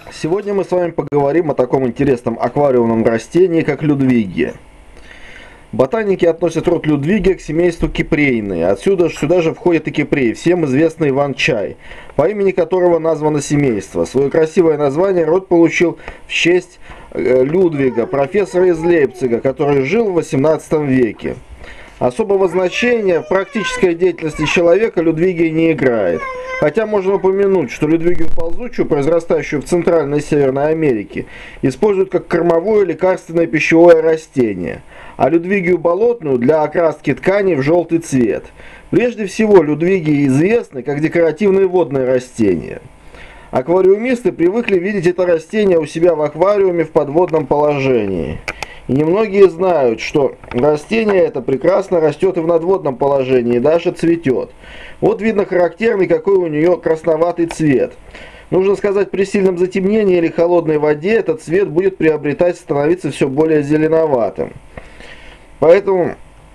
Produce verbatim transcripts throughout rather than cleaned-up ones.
Сегодня мы с вами поговорим о таком интересном аквариумном растении, как Людвигия. Ботаники относят род Людвигия к семейству кипрейные. Отсюда сюда же входит и кипрей, всем известный иван-чай, по имени которого названо семейство. Свое красивое название род получил в честь Людвига, профессора из Лейпцига, который жил в восемнадцатом веке. Особого значения в практической деятельности человека Людвигия не играет. Хотя можно упомянуть, что Людвигию ползучую, произрастающую в Центральной и Северной Америке, используют как кормовое лекарственное пищевое растение, а Людвигию болотную для окраски тканей в желтый цвет. Прежде всего, Людвигии известны как декоративные водные растения. Аквариумисты привыкли видеть это растение у себя в аквариуме в подводном положении. И немногие знают, что растение это прекрасно растет и в надводном положении, и даже цветет. Вот видно характерный какой у нее красноватый цвет. Нужно сказать, при сильном затемнении или холодной воде этот цвет будет приобретать, становиться все более зеленоватым. Поэтому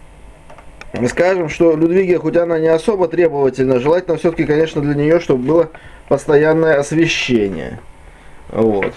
скажем, что Людвигия, хоть она не особо требовательна, желательно все-таки, конечно, для нее, чтобы было постоянное освещение. Вот.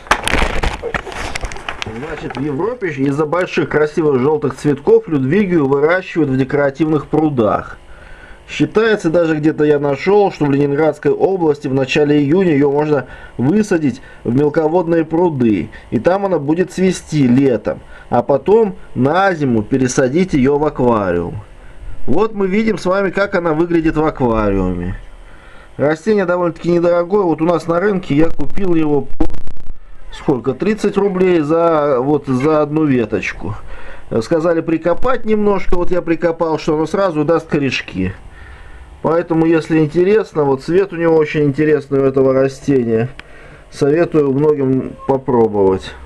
Значит, в Европе из-за больших красивых желтых цветков Людвигию выращивают в декоративных прудах. Считается, даже где-то я нашел, что в Ленинградской области в начале июня ее можно высадить в мелководные пруды. И там она будет цвести летом. А потом на зиму пересадить ее в аквариум. Вот мы видим с вами, как она выглядит в аквариуме. Растение довольно-таки недорогое. Вот у нас на рынке я купил его по... Сколько? тридцать рублей за, вот, за одну веточку. Сказали прикопать немножко, вот я прикопал, что оно сразу даст корешки. Поэтому, если интересно, вот цвет у него очень интересный у этого растения. Советую многим попробовать.